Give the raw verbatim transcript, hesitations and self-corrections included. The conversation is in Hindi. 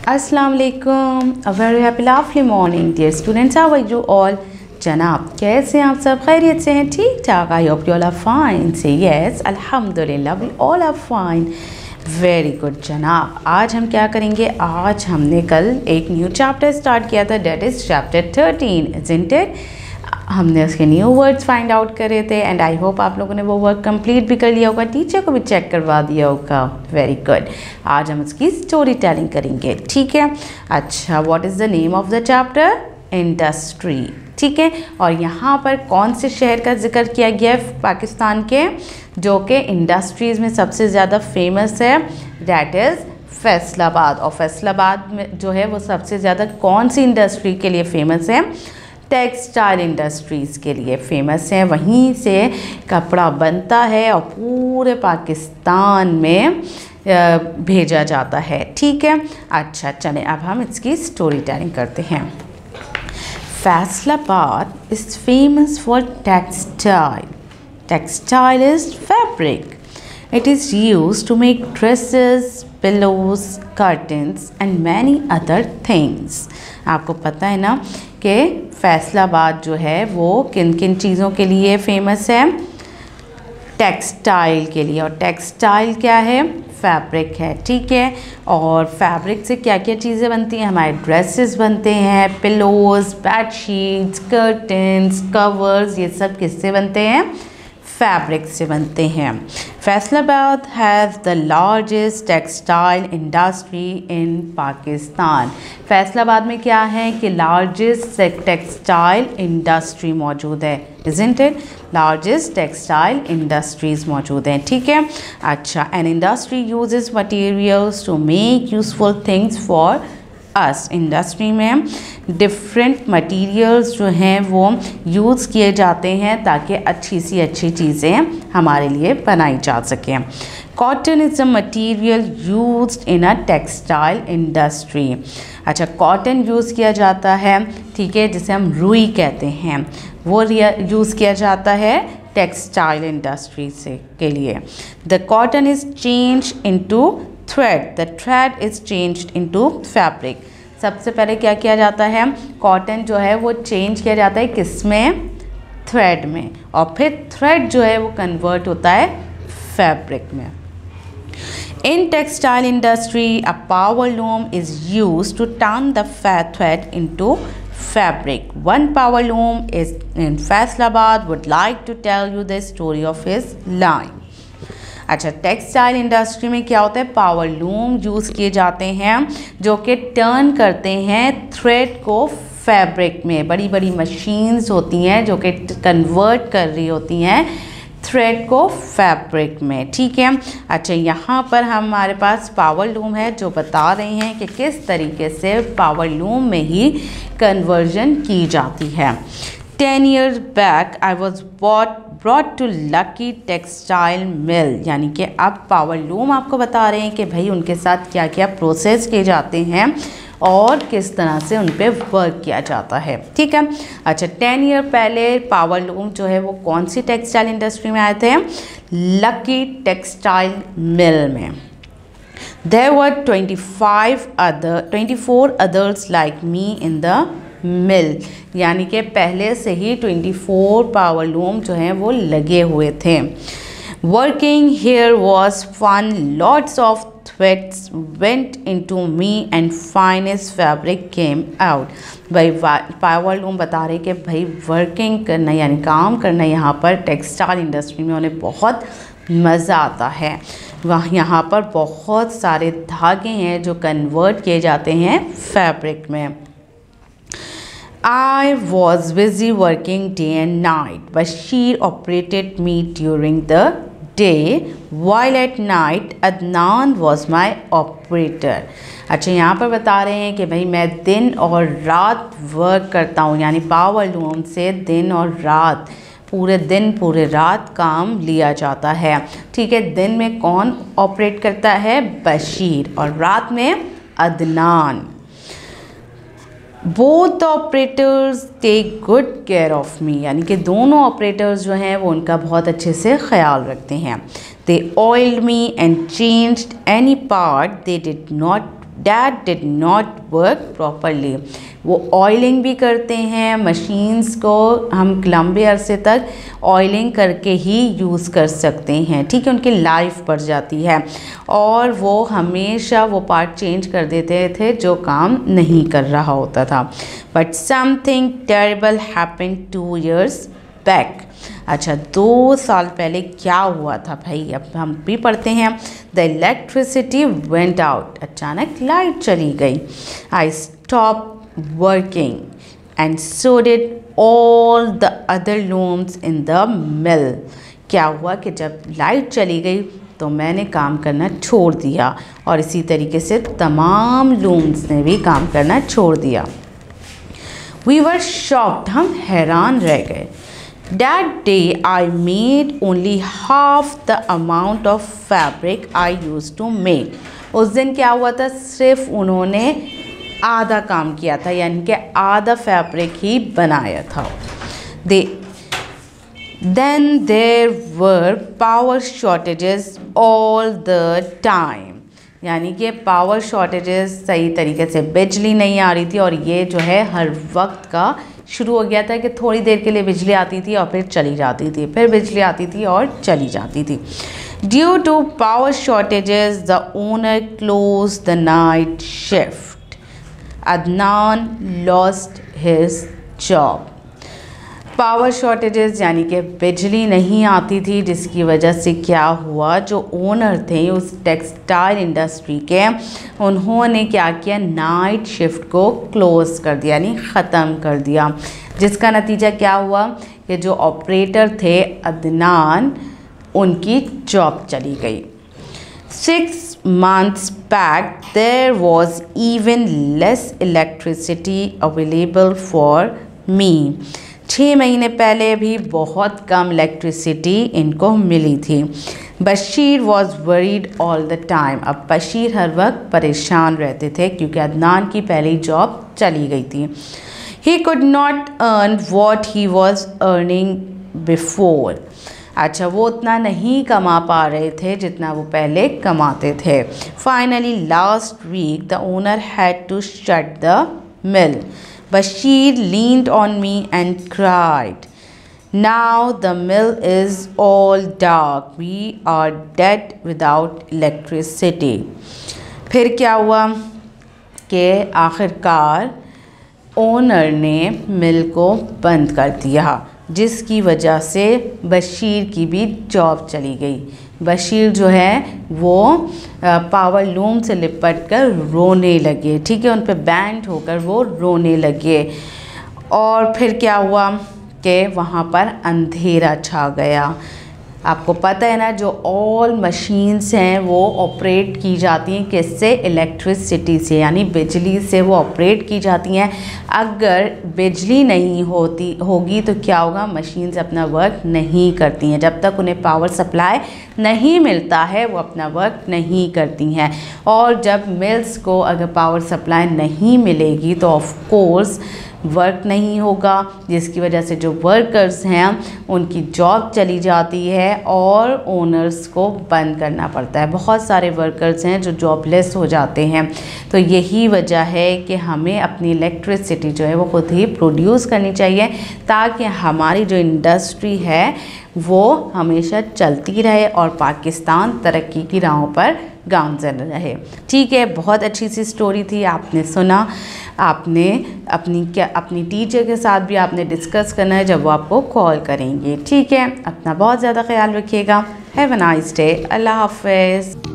अस्सलाम वालेकुम, a very happy lovely morning dear students, how are you all. जनाब कैसे हैं आप सब? खैरियत से हैं? ठीक ठाक। I hope you all are fine. Say yes अल्हम्दुलिल्लाह we all are fine. Very good जनाब। आज हम क्या करेंगे? आज हमने कल एक न्यू चैप्टर स्टार्ट किया था, that is chapter thirteen, isn't it. हमने उसके न्यू वर्ड्स फाइंड आउट करे थे एंड आई होप आप लोगों ने वो वर्क कंप्लीट भी कर लिया होगा, टीचर को भी चेक करवा दिया होगा। Very good. आज हम उसकी स्टोरी टेलिंग करेंगे, ठीक है। अच्छा, what is the name of the chapter? Industry, ठीक है। और यहाँ पर कौन से शहर का जिक्र किया गया है पाकिस्तान के जो कि इंडस्ट्रीज़ में सबसे ज़्यादा फेमस है? That is Faisalabad. और फैसलाबाद में जो है वो सबसे ज़्यादा कौन सी इंडस्ट्री के लिए फ़ेमस है? टेक्सटाइल इंडस्ट्रीज़ के लिए फ़ेमस है। वहीं से कपड़ा बनता है और पूरे पाकिस्तान में भेजा जाता है, ठीक है। अच्छा चलें, अब हम इसकी स्टोरी टेलिंग करते हैं। Faisalabad is famous for textile. Textile is fabric. It is used to make dresses, pillows, curtains and many other things. आपको पता है ना कि फैसलाबाद जो है वो किन किन चीज़ों के लिए फ़ेमस है? टेक्सटाइल के लिए। और टेक्सटाइल क्या है? फैब्रिक है, ठीक है। और फैब्रिक से क्या क्या चीज़ें बनती हैं? हमारे ड्रेसेस बनते हैं, पिलोज़, बेडशीट्स, कर्टन्स, कवर्स, ये सब किससे बनते हैं? फैब्रिक से बनते हैं। Faisalabad has the largest textile industry in Pakistan. Faisalabad में क्या है कि लार्जेस्ट टेक्सटाइल इंडस्ट्री मौजूद है, isn't it? Largest textile industries मौजूद हैं, ठीक है। अच्छा, an industry uses materials to make useful things for us. Industry में डिफरेंट मटेरियल्स जो हैं वो यूज़ किए जाते हैं ताकि अच्छी सी अच्छी चीज़ें हमारे लिए बनाई जा सकें। Cotton is a material used in a textile industry. अच्छा, कॉटन यूज़ किया जाता है, ठीक है, जिसे हम रुई कहते हैं, वो यूज़ किया जाता है टेक्सटाइल इंडस्ट्री से के लिए। The cotton is change into thread. The thread is changed into fabric. सबसे पहले क्या किया जाता है? कॉटन जो है वो चेंज किया जाता है किस में? थ्रेड में। और फिर थ्रेड जो है वो कन्वर्ट होता है फैब्रिक में। In textile industry a power loom is used to turn the thread into fabric. One power loom is in Faisalabad would like to tell you the story of his line. अच्छा, टेक्सटाइल इंडस्ट्री में क्या होता है? पावर लूम यूज़ किए जाते हैं जो कि टर्न करते हैं थ्रेड को फैब्रिक में। बड़ी बड़ी मशीन्स होती हैं जो कि कन्वर्ट कर रही होती हैं थ्रेड को फैब्रिक में, ठीक है। अच्छा, यहाँ पर हमारे पास पावर लूम है जो बता रहे हैं कि किस तरीके से पावर लूम में ही कन्वर्जन की जाती है। Ten years back I was bought brought to Lucky Textile Mill. यानी कि अब पावर लूम आपको बता रहे हैं कि भाई उनके साथ क्या क्या प्रोसेस किए जाते हैं और किस तरह से उन पर वर्क किया जाता है, ठीक है। अच्छा, टेन ईयर पहले पावर लूम जो है वो कौन सी टेक्सटाइल इंडस्ट्री में आए थे? लकी टेक्सटाइल मिल में। There were twenty five other twenty four others like me in the mill. यानी कि पहले से ही ट्वेंटी फोर पावर लूम जो हैं वो लगे हुए थे। Working here was fun, lots of threads went into me and finest fabric came out. भाई पावर लूम बता रहे कि भाई वर्किंग करना यानी काम करना यहाँ पर टेक्सटाइल इंडस्ट्री में उन्हें बहुत मज़ा आता है। वह यहाँ पर बहुत सारे धागे हैं जो कन्वर्ट किए जाते हैं फैब्रिक में। I was busy working day and night. Bashir operated me during the day, while at night Adnan was my operator. अच्छा, यहाँ पर बता रहे हैं कि भाई मैं दिन और रात वर्क करता हूँ, यानी पावर लूम से दिन और रात, पूरे दिन पूरे रात काम लिया जाता है, ठीक है। दिन में कौन ऑपरेट करता है? बशीर। और रात में Adnan. Both operators take good care of me. यानी कि दोनों ऑपरेटर्स जो हैं वो उनका बहुत अच्छे से ख्याल रखते हैं। They oiled me and changed any part they did not that did not work properly. वो ऑयलिंग भी करते हैं, मशीन्स को हम लंबे अरसे तक ऑयलिंग करके ही यूज़ कर सकते हैं, ठीक है, उनकी लाइफ बढ़ जाती है, और वो हमेशा वो पार्ट चेंज कर देते थे जो काम नहीं कर रहा होता था. But something terrible happened two years back. अच्छा, दो साल पहले क्या हुआ था भाई, अब हम भी पढ़ते हैं. The electricity went out. अचानक लाइट चली गई. I stop working and so did all the other looms in the mill. क्या हुआ कि जब लाइट चली गई तो मैंने काम करना छोड़ दिया, और इसी तरीके से तमाम लूम्स ने भी काम करना छोड़ दिया. We were shocked. हम हैरान रह गए. That day I made only half the amount of fabric I used to make. उस दिन क्या हुआ था, सिर्फ उन्होंने आधा काम किया था, यानी कि आधा फैब्रिक ही बनाया था. They then there were power shortages all the time. यानी कि पावर शॉर्टेजेस, सही तरीके से बिजली नहीं आ रही थी, और ये जो है हर वक्त का शुरू हो गया था कि थोड़ी देर के लिए बिजली आती थी और फिर चली जाती थी, फिर बिजली आती थी और चली जाती थी. Due to power shortages the owner close the night shift. Adnan lost his job. Power shortages यानी कि बिजली नहीं आती थी, जिसकी वजह से क्या हुआ, जो ओनर थे उस टेक्सटाइल इंडस्ट्री के, उन्होंने क्या किया, नाइट शिफ्ट को क्लोज़ कर दिया, यानी ख़त्म कर दिया, जिसका नतीजा क्या हुआ कि जो ऑपरेटर थे अदनान, उनकी जॉब चली गई. Six months back there was even less electricity available for me. छः महीने पहले भी बहुत कम इलेक्ट्रिसिटी इनको मिली थी. Bashir was worried all the time. अब बशीर हर वक्त परेशान रहते थे क्योंकि अदनान की पहली जॉब चली गई थी. He could not earn what he was earning before. अच्छा, वो उतना नहीं कमा पा रहे थे जितना वो पहले कमाते थे. Finally last week the owner had to shut the mill. Bashir leaned on me and cried, "Now the mill is all dark. We are dead without electricity." फिर क्या हुआ कि आखिरकार ओनर ने मिल को बंद कर दिया, जिसकी वजह से बशीर की भी जॉब चली गई. बशीर जो है वो पावर लूम से लिपट कर रोने लगे, ठीक है, उन पर बैंड होकर वो रोने लगे. और फिर क्या हुआ कि वहाँ पर अंधेरा छा गया. आपको पता है ना, जो ऑल मशीन्स हैं वो ऑपरेट की जाती हैं किससे, इलेक्ट्रिसिटी से, यानी बिजली से वो ऑपरेट की जाती हैं. अगर बिजली नहीं होती होगी तो क्या होगा, मशीन्स अपना वर्क नहीं करती हैं. जब तक उन्हें पावर सप्लाई नहीं मिलता है वो अपना वर्क नहीं करती हैं. और जब मिल्स को अगर पावर सप्लाई नहीं मिलेगी तो ऑफ कोर्स वर्क नहीं होगा, जिसकी वजह से जो वर्कर्स हैं उनकी जॉब चली जाती है और ओनर्स को बंद करना पड़ता है. बहुत सारे वर्कर्स हैं जो जॉबलेस हो जाते हैं. तो यही वजह है कि हमें अपनी इलेक्ट्रिसिटी जो है वो खुद ही प्रोड्यूस करनी चाहिए, ताकि हमारी जो इंडस्ट्री है वो हमेशा चलती रहे और पाकिस्तान तरक्की की राहों पर गामजन रहे. ठीक है, बहुत अच्छी सी स्टोरी थी, आपने सुना. आपने अपनी क्या अपनी टीचर के साथ भी आपने डिस्कस करना है जब वो आपको कॉल करेंगे. ठीक है, अपना बहुत ज़्यादा ख्याल रखिएगा. Have a nice day. अल्लाह हाफ़िज़.